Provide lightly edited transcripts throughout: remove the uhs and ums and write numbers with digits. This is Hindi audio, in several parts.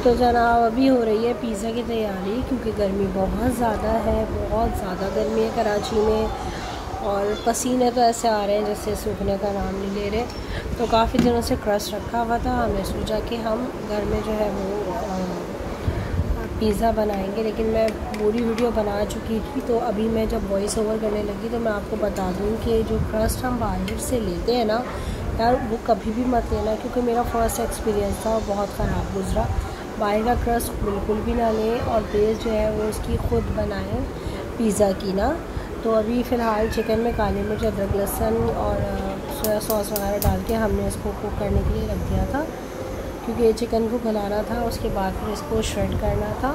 तो जनाब अभी हो रही है पिज़्ज़ा की तैयारी, क्योंकि गर्मी बहुत ज़्यादा है, बहुत ज़्यादा गर्मी है कराची में। और पसीने तो ऐसे आ रहे हैं जैसे सूखने का नाम नहीं ले रहे। तो काफ़ी दिनों से क्रस्ट रखा हुआ था, हमने सोचा कि हम घर में जो है वो पिज़्ज़ा बनाएंगे। लेकिन मैं पूरी वीडियो बना चुकी थी, तो अभी मैं जब वॉइस ओवर करने लगी तो मैं आपको बता दूँ कि जो क्रस्ट हम बाहर से लेते हैं ना यार, वो कभी भी मत लेना, क्योंकि मेरा फर्स्ट एक्सपीरियंस था और बहुत ख़राब गुजरा। बाहर का क्रस्ट बिल्कुल भी ना लें और बेस जो है वो उसकी ख़ुद बनाएं पिज़्ज़ा की ना। तो अभी फ़िलहाल चिकन में काली मिर्च, अदरक, लहसुन और सोया सॉस वगैरह डाल के हमने इसको कुक करने के लिए रख दिया था, क्योंकि चिकन को गलाना था, उसके बाद फिर इसको श्रेड करना था।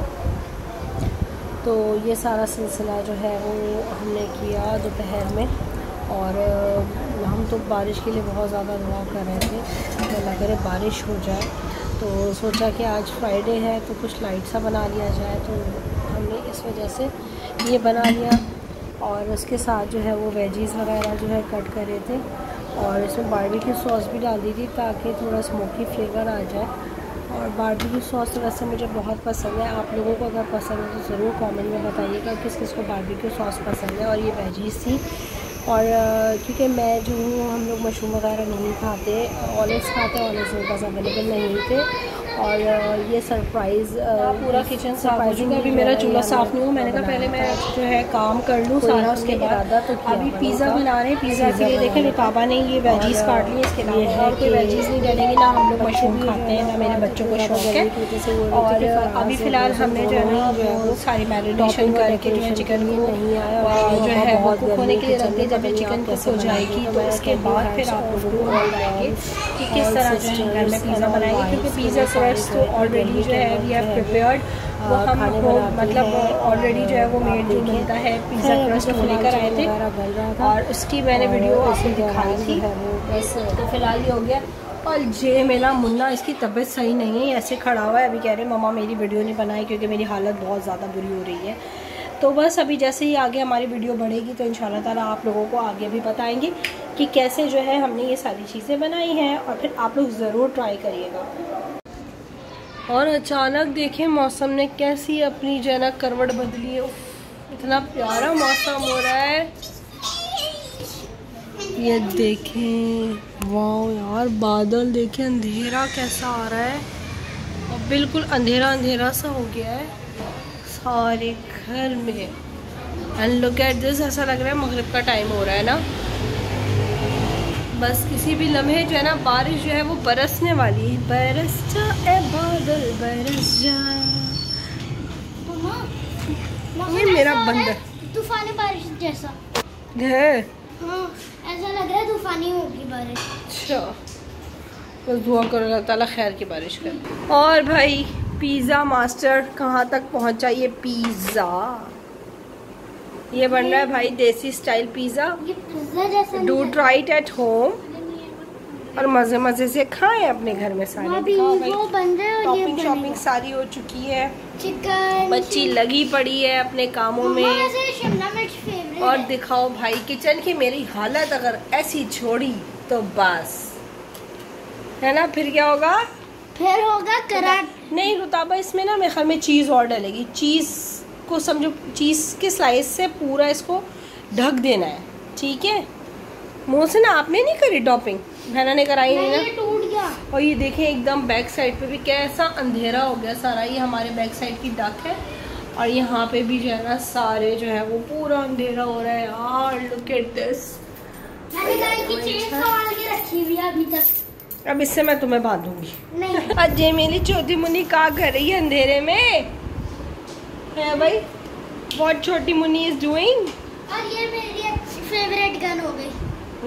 तो ये सारा सिलसिला जो है वो हमने किया दोपहर में। और हम तो बारिश के लिए बहुत ज़्यादा दुआ कर रहे थे कि अल्लाह करे बारिश हो जाए। तो सोचा कि आज फ्राइडे है तो कुछ लाइट सा बना लिया जाए, तो हमने इस वजह से ये बना लिया। और उसके साथ जो है वो वेजीज़ वगैरह जो है कट करे थे, और इसमें बारबेक्यू सॉस भी डाल दी थी ताकि थोड़ा स्मोकी फ्लेवर आ जाए। और बारबेक्यू सॉस तो वैसे मुझे बहुत पसंद है, आप लोगों को अगर पसंद है तो ज़रूर कमेंट में बताइएगा किस किस को बारबेक्यू सॉस पसंद है। और ये वेजीज़ थी, और क्योंकि मैं जो हूँ, हम लोग मशरूम वगैरह नहीं खाते, ऑलिव्स खाते, ऑलिव्स मेरे पास अवेलेबल नहीं थे। और ये सरप्राइज़ पूरा किचन सरप्राइज का भी मेरा चूल्हा साफ़ नहीं हुआ। मैंने कहा पहले मैं जो है काम कर लूँ सारा, उसके बाद तो अभी पिज़्ज़ा बना रहे हैं। पिज़्ज़ा के लिए देखें रुकाबा ने ये वेजीज़ काट ली, इसके अलावा और कोई वेजीज़ नहीं डलेंगी। ना हम लोग मशरूम खाते हैं, ना मेरे बच्चों को शौक है। और अभी फ़िलहाल हमने जो है ना वो सारी मैरिनेशन करके जो है चिकन को जो है वो कुक होने के लिए रख दिया। जब ये चिकन कुक हो जाएगी तो उसके बाद फिर आप लोगों को बताएंगे कि किस तरह जो है घर में पिज़्ज़ा बनाएंगे, क्योंकि पिज़्ज़ा क्रस्ट तो ऑलरेडी जो है वी हैव प्रिपेयर्ड, वो हम मतलब ऑलरेडी जो है वो मेड जो मिलता है पिज़्ज़ा क्रस्ट वो लेकर आए थे, और उसकी मैंने वीडियो आपको दिखाई थी। तो फिलहाल ये हो गया। और जे मेरा मुन्ना, इसकी तबीयत सही नहीं है, ऐसे खड़ा हुआ है। अभी कह रहे मम्मा मेरी वीडियो नहीं बनाई क्योंकि मेरी हालत बहुत ज़्यादा बुरी हो रही है। तो बस अभी जैसे ही आगे हमारी वीडियो बढ़ेगी तो इंशाल्लाह ताला आप लोगों को आगे भी बताएंगे कि कैसे जो है हमने ये सारी चीज़ें बनाई हैं, और फिर आप लोग ज़रूर ट्राई करिएगा। और अचानक देखें मौसम ने कैसी अपनी जो है ना करवट बदली है। इतना प्यारा मौसम हो रहा है, ये देखें, वाह यार, बादल देखें, अंधेरा कैसा आ रहा है, और बिल्कुल अंधेरा अंधेरा सा हो गया है सारे घर में। एंड लुक एट दिस, ऐसा लग रहा है मगरिब का टाइम हो रहा है ना। बस किसी भी लम्हे जो है ना बारिश जो है वो बरसने वाली है। बरस जा ए बादल बरस जा। ये मेरा बंदर तूफानी बारिश जैसा है। हाँ, ऐसा लग रहा है तूफानी होगी बारिश। अच्छा, बस दुआ करो अल्लाह ताला खैर की बारिश करे। और भाई पिज़्ज़ा मास्टर कहाँ तक पहुँचा ये पिज़्ज़ा? ये बन रहा है भाई देसी स्टाइल पिज़्ज़ा। ये पिज़्ज़ा जैसा do try it at home और मज़े मज़े से खाएं अपने घर में। सारी वो बन रहा है, और ये शॉपिंग शॉपिंग सारी हो चुकी है, चिकन बच्ची लगी पड़ी है अपने कामों में। शिमला मिर्च फेवरेट और दिखाओ भाई किचन की मेरी हालत अगर ऐसी छोड़ी तो बस है ना, फिर क्या होगा? फिर होगा कराट। नहीं रुताबा, इसमें ना मेरे ख्याल में चीज़ और डलेगी। चीज़ को समझो, चीज़ के स्लाइस से पूरा इसको ढक देना है, ठीक है। मुँह से ना आपने नहीं करी टॉपिंग, बहना ने कराई नहीं ना, ये टूट गया। और ये देखें एकदम बैक साइड पे भी कैसा अंधेरा हो गया सारा। ये हमारे बैक साइड की डक है, और यहाँ पे भी जो है ना सारे जो है वो पूरा अंधेरा हो रहा है यार। लुक एट दिस, मैंने गाय की चेन संभाल के रखी हुई है अभी तक। अब इससे मैं तुम्हें बांधूंगी नहीं। आज ये मेरी छोटी मुन्नी क्या कर रही है अंधेरे में है भाई? व्हाट छोटी मुन्नी इज डूइंग? और ये मेरी फेवरेट गन हो गई।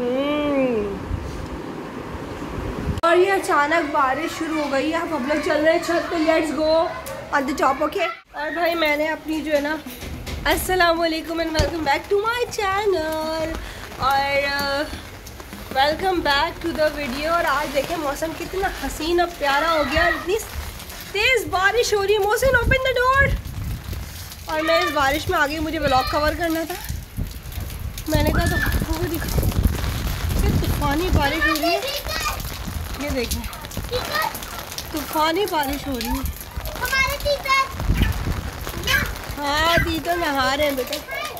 और ये अचानक बारिश शुरू हो गई है। अब हम लोग चल रहे हैं छत पे, let's go on the top, okay. और भाई मैंने अपनी जो है ना, अस्सलाम वालेकुम and welcome back to my channel, और welcome back to the video. और आज देखें मौसम कितना हसीन और प्यारा हो गया, इतनी तेज़ बारिश हो रही है। Mohsin open the door. और मैं इस बारिश में आगे मुझे व्लॉग कवर करना था, मैंने कहा तो आपको दिखा, तूफानी बारिश हो रही है। ये देखें तूफानी बारिश हो रही है। हाँ तीतर नहा रहे हैं बेटा।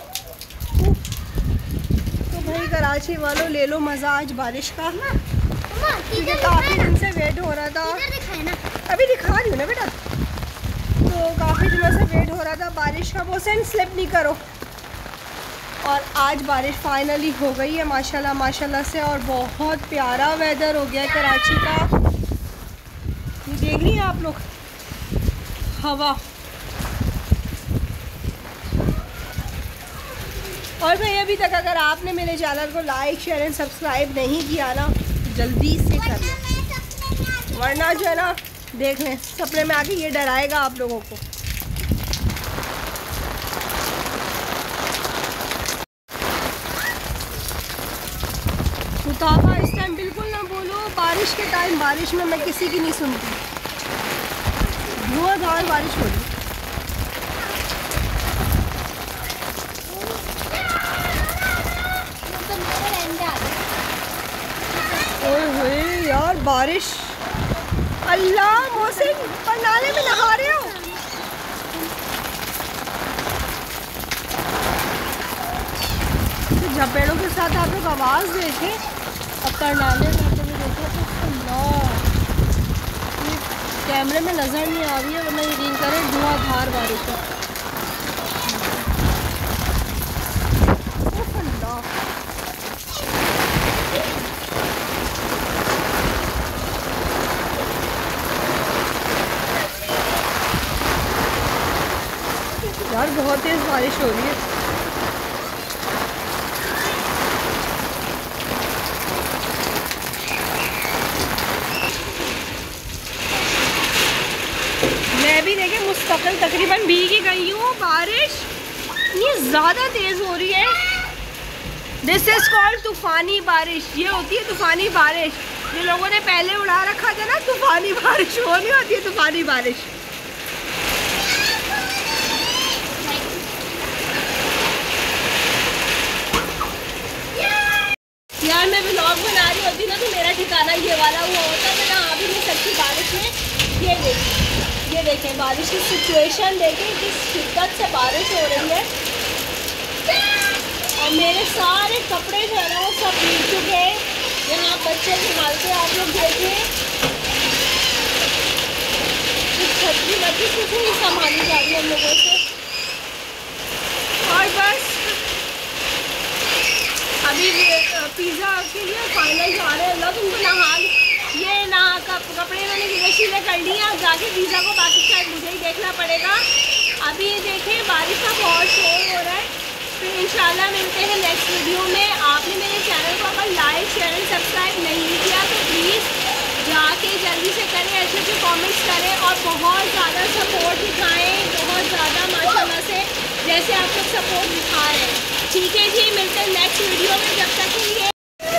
तो भाई कराची वालों ले लो मज़ा आज बारिश का, क्योंकि काफ़ी दिन से वेट हो रहा था। अभी दिखा रही हूँ ना बेटा। तो काफ़ी दिनों से वेट हो रहा था बारिश का, वो सेंड स्लिप नहीं करो। और आज बारिश फाइनली हो गई है माशाल्लाह माशाल्लाह से, और बहुत प्यारा वेदर हो गया कराची का। ये देख रही हैं आप लोग हवा। और भाई अभी तक अगर आपने मेरे चैनल को लाइक शेयर एंड सब्सक्राइब नहीं किया ना, जल्दी से कर लें, वरना जो है ना देख लें सपने में आके ये डराएगा आप लोगों को। मुताबा इस टाइम बिल्कुल ना बोलो, बारिश के टाइम बारिश में मैं किसी की नहीं सुनती। धुआंधार बारिश हो रही। ओए यार बारिश, अल्लाह मोहसिन पर नाले में नहा रहे हो। झपेड़ों के साथ आप लोग आवाज़ देखें और करनाले में तो देखें। अल्लाह ये कैमरे में नज़र नहीं आ रही है, वरना यकीन करें धुआंधार बारिश है। यार बहुत तेज़ बारिश हो रही है। मैं भी देखे मुस्तकिल तकरीबन भीग ही गई हूँ। बारिश इतनी ज़्यादा तेज़ हो रही है। दिस इज़ कॉल्ड तूफ़ानी बारिश। ये होती है तूफ़ानी बारिश। जो लोगों ने पहले उड़ा रखा था ना तूफ़ानी बारिश, वो नहीं होती है तूफ़ानी बारिश। यार मैं व्लॉग बना रही होती ना तो मेरा ठिकाना ये वाला हुआ होता, मैं नहा भी नहीं सकती बारिश में। ये देखें बारिश की सिचुएशन देखें, किस शिद्दत से बारिश हो रही है। और मेरे सारे कपड़े जो है ना वो सब भीग चुके हैं। यहाँ बच्चे संभालते हैं, आप लोग देखें। छतरी बच्ची कुछ नहीं संभाली जा रही हम लोगों से। और बस अभी पिज़्ज़ा के लिए फाइनल जा रहे हैं लोग। उनको नहा कपड़े मैंने गिले कर लिए। अब जाके पिज़्ज़ा को बाकी शायद मुझे ही देखना पड़ेगा। अभी ये देखें बारिश का बहुत शोर हो रहा है। फिर इंशाल्लाह मिलते हैं नेक्स्ट वीडियो में। आपने मेरे चैनल को अगर लाइक शेयर एंड सब्सक्राइब नहीं किया तो प्लीज़ जाके जल्दी से करें, अच्छे अच्छे कमेंट्स करें और बहुत ज़्यादा सपोर्ट दिखाएँ। बहुत ज़्यादा माशाल्लाह से जैसे आप लोग सपोर्ट दिखा रहे हैं। ठीक है जी, मिलते हैं नेक्स्ट वीडियो में। जब तक के लिए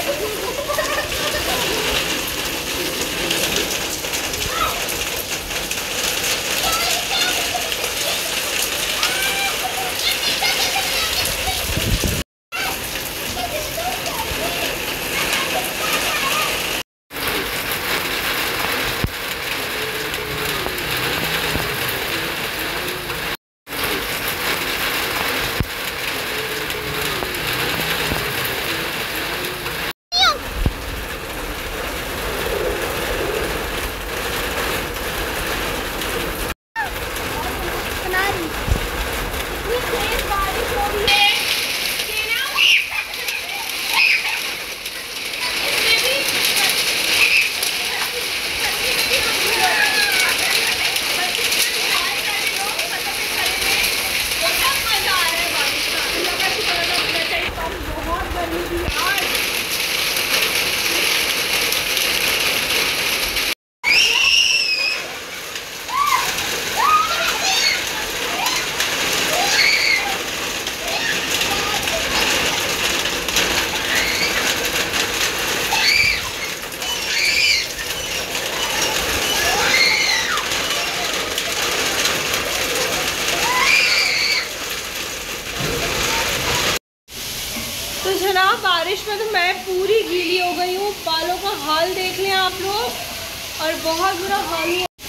जनाब बारिश में तो मैं पूरी गीली हो गई हूँ। बालों का हाल देख लें आप लोग, और बहुत बुरा हाल है।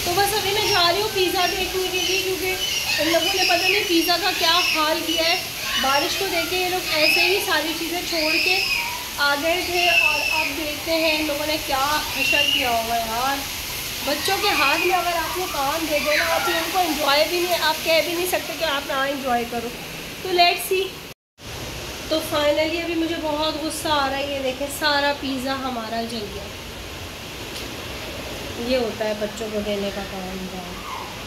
तो बस अभी मैं जा रही हूँ पिज़्ज़ा देखने के लिए, क्योंकि इन लोगों ने पता नहीं पिज़्ज़ा का क्या हाल किया है। बारिश को देख के ये लोग ऐसे ही सारी चीज़ें छोड़ के आ गए थे, और अब देखते हैं इन लोगों ने क्या हशर किया होगा यार। बच्चों के हाथ में अगर आपने काम दे देना तो उनको एंजॉय भी नहीं, आप कह भी नहीं सकते कि आप ना एंजॉय करो। तो लेट्स सी। तो फाइनली अभी मुझे बहुत गुस्सा आ रहा है, ये देखें सारा पिज़्ज़ा हमारा जल गया। ये होता है बच्चों को देने का काम।